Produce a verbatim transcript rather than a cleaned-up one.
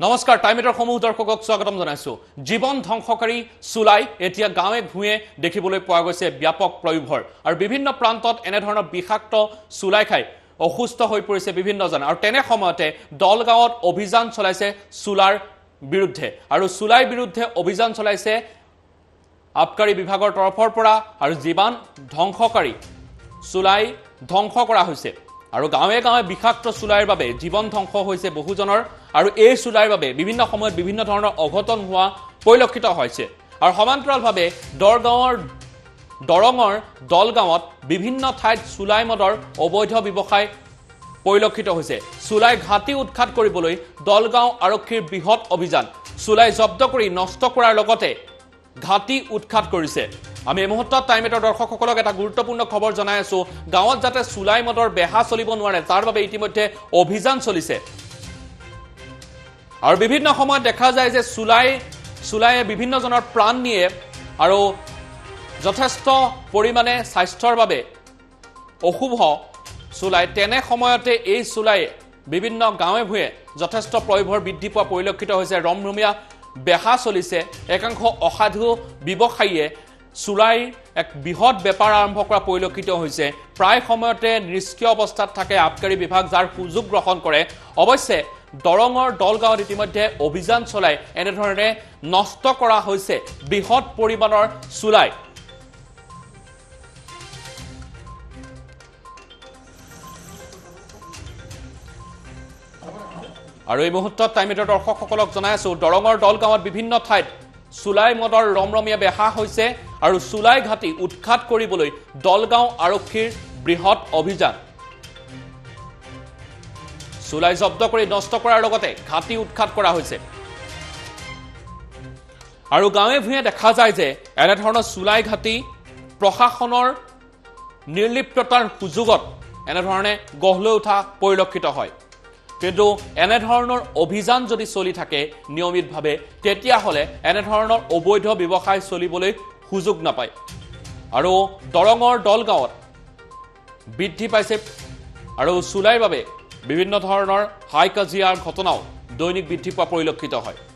নমস্কাৰ টাইমেটৰ সমূহ দৰ্শকক স্বাগতম জনাইছো জীৱন ধ্বংসকাৰী চুলাই এতিয়া গাঁৱে ভূঞে দেখিবলৈ পোৱা গৈছে ব্যাপক প্ৰয়োভৰ আৰু বিভিন্ন প্ৰান্তত এনে ধৰণৰ বিষাক্ত চুলাই খাই অসুস্থ হৈ পৰিছে বিভিন্নজন আৰু তেনে সময়তে দলগাঁৱত অভিযান চলাইছে চুলাৰ বিৰুদ্ধে আৰু চুলাই বিৰুদ্ধে অভিযান চলাইছে আবকাৰী বিভাগৰ তৰফৰ পৰা আৰু জীৱন ধ্বংসকাৰী চুলাই ধ্বংস কৰা হৈছে আৰু গাঁৱে গাঁৱে বিষাক্ত চুলাইৰ বাবে জীৱন ধ্বংস হৈছে বহুজনৰ আৰু এই চুলাইৰ বাবে বিভিন্ন সময়ত বিভিন্ন ধৰণৰ অঘটন হোৱা পৰিলক্ষিত হৈছে আৰু সমান্তৰালভাৱে দৰগাঁৱৰ দৰঙৰ দলগাঁৱত বিভিন্ন ঠাইত চুলাই মদৰ অবৈধ ব্যৱসায় পৰিলক্ষিত হৈছে চুলাই ঘাটি উৎখাত কৰিবলৈ দলগাঁও আৰক্ষীৰ বৃহৎ অভিযান চুলাই জব্দ কৰি নষ্ট কৰাৰ লগতে ঘাটি উৎখাত কৰিছে আমি এই মুহূৰ্তত টাইমেটৰ দৰ্শকসকলক এটা গুৰুত্বপূৰ্ণ খবৰ জনাই আছো গাঁৱত যাতে চুলাই মদৰ বেহা চলিব নোৱাৰে তাৰ বাবে ইতিমধ্যে অভিযান চলিছে আৰু বিভিন্ন সময়ত দেখা যায় যে চুলাই চুলাইয়ে বিভিন্ন জনৰ প্ৰাণ নিয়ে আৰু যথেষ্ট পৰিমাণে স্বাস্থ্যৰ বাবে অশুভ চুলাই তেনে সময়তে এই চুলাই বিভিন্ন গাঁৱে ভূঞে যথেষ্ট প্ৰয়োভৰ বৃদ্ধি পোৱা পৰিলক্ষিত হৈছে ৰমৰমীয়া বেহা চলিছে একাংশ অসাধু ব্যৱসায়ীয়ে চুলাই এক বৃহৎ বেপাৰ আৰম্ভ কৰা পৰিলক্ষিত হৈছে প্ৰায় সময়তে নিষ্ক্ৰিয় অৱস্থাত থাকে আবকাৰী বিভাগ যাৰ সুযোগ গ্ৰহণ কৰে অৱশ্যে দৰঙৰ দলগাঁৱত ইতিমধ্যে অভিযান চলাই এনেধৰণে নষ্ট কৰা হৈছে বৃহৎ পৰিমাণৰ চুলাই আৰু এই মুহূৰ্তত টাইমেটৰ দৰ্শকসকলক জনাই আছো দৰঙৰ দলগাঁৱত বিভিন্ন ঠাইত চুলাই মদৰ ৰমৰমীয়া বেহা হৈছে আৰু চুলাই ঘাটি উৎখাত কৰিবলৈ দলগাঁও আৰক্ষীৰ বৃহৎ অভিযান চুলাই জব্দ কৰি নষ্ট কৰাৰ লগতে ঘাটি উৎখাত কৰা হৈছে আৰু গাঁৱে ভূঞে দেখা যায় যে এনে ধৰণৰ চুলাই ঘাটি প্ৰশাসনৰ নিৰ্লিপ্ততাৰ সুযোগত এনে ধৰণে গঢ় লৈ উঠা পৰিলক্ষিত হয় কিন্তু এনে ধৰণৰ অভিযান যদি চলি থাকে নিয়মিতভাৱে তেতিয়াহলে এনে ধৰণৰ অবৈধ ব্যৱসায় চলিবলৈ সুযোগ নাপায় আৰু দৰঙৰ দলগাঁৱত বৃদ্ধি পাইছে আৰু চুলাইৰ বাবে বিভিন্ন ধৰণৰ হাই কাজিয়াৰ ঘটনাও দৈনিক বৃদ্ধি পোৱা পৰিলক্ষিত হয়